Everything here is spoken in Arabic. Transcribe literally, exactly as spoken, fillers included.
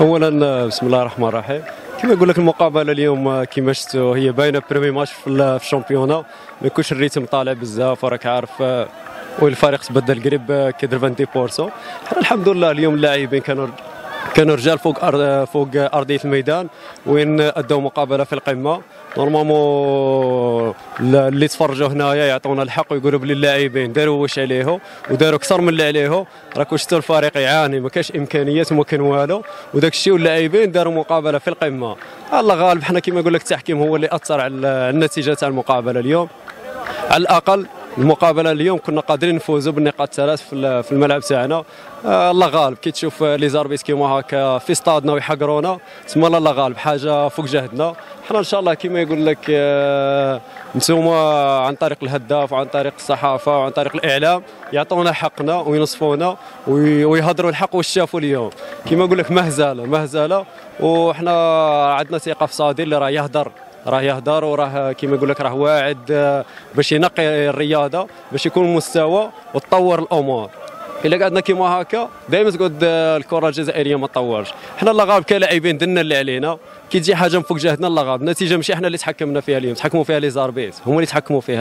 اولا بسم الله الرحمن الرحيم. كما يقول لك المقابله اليوم كما شفتوا هي باينه بريمي ماتش في الشامبيونا، ما يكونش الريتم طالع بزاف وراك عارف، والفريق تبدل قريب كيدير عشرين بالمئة. حنا الحمد لله اليوم اللاعبين كانوا كانوا رجال فوق أرض فوق ارضيه الميدان، وين ادوا مقابله في القمه. نورمالمون اللي تفرجوا هنايا يعطونا الحق ويقولوا بلي اللاعبين داروا واش عليه وداروا اكثر من اللي عليه. راكم شفتوا الفريق يعاني، ما كاش امكانيات وما كان والو، وداك الشيء واللاعبين داروا مقابله في القمه. الله غالب. حنا كما يقول لك التحكيم هو اللي اثر على النتيجه تاع المقابله اليوم. على الاقل المقابله اليوم كنا قادرين نفوزوا بالنقاط ثلاث في الملعب تاعنا. آه الله غالب. كي تشوف لي زاربيت كيما هكا في استادنا ويحقرونا، تسمى الله غالب، حاجه فوق جهدنا. حنا ان شاء الله كما يقول لك آه نتوما عن طريق الهداف وعن طريق الصحافه وعن طريق الاعلام يعطونا حقنا وينصفونا ويهضروا الحق واش شافوا اليوم. كما يقول لك مهزله مهزله، وحنا عندنا ثقه في صادي اللي راه يهضر راه يهضر وراه كيما يقول لك راه واعد باش ينقي الرياضه باش يكون مستوى وتطور الامور. الا قعدنا كيما هكا دائما تقعد الكره الجزائريه ما تطورش. حنا الله غالب كلاعبين درنا اللي علينا، كي تجي حاجه من فوق جهدنا الله غالب. النتيجه ماشي حنا اللي تحكمنا فيها اليوم، تحكموا فيها لي زاربيت، هما اللي تحكموا فيها.